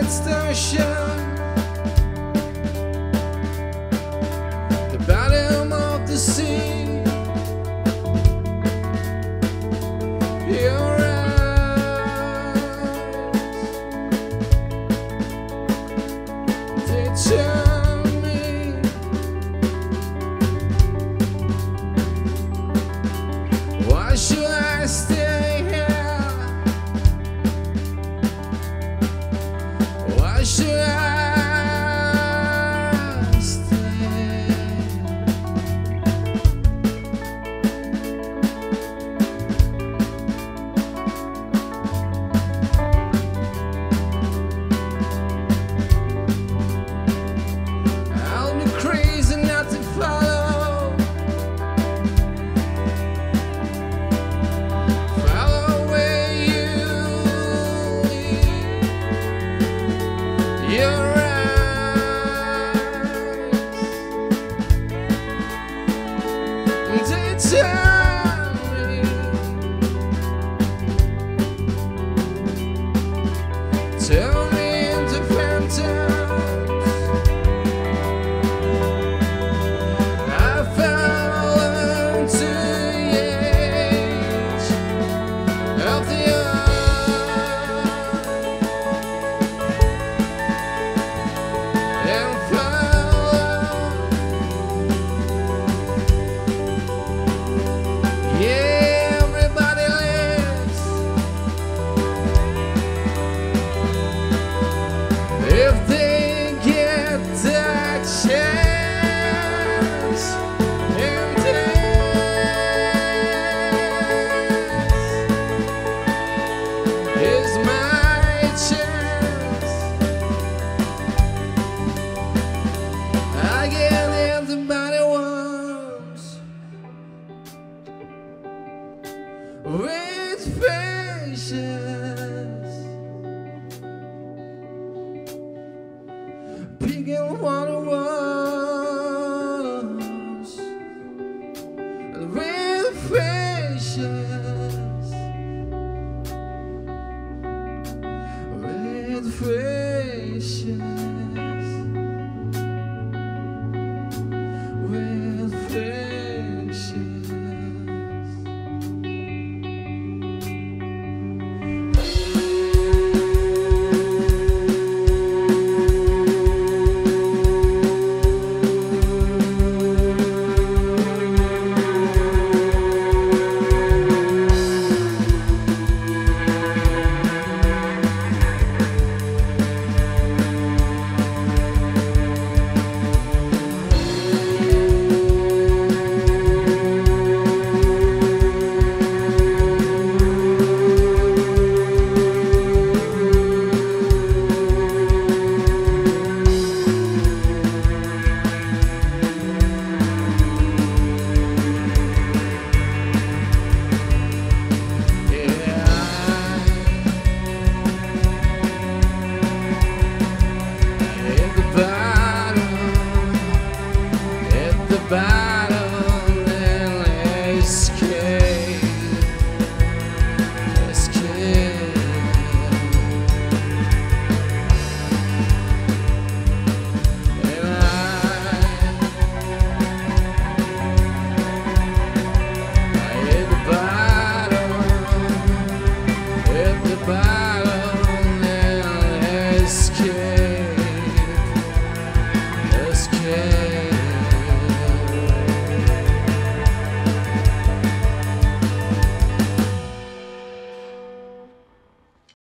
vast ocean, the bottom of the sea. Your eyes, they tell me why should I stay here? Why should I stay? I'll be crazy not to follow. Follow where you lead. Your eyes, they tell me into phantoms. I fell into the edge of the earth and follow. Yeah, everybody lives. If they get that chance, and this is my chance, I get everybody wants with patience. Picking what it was with patience, with patience.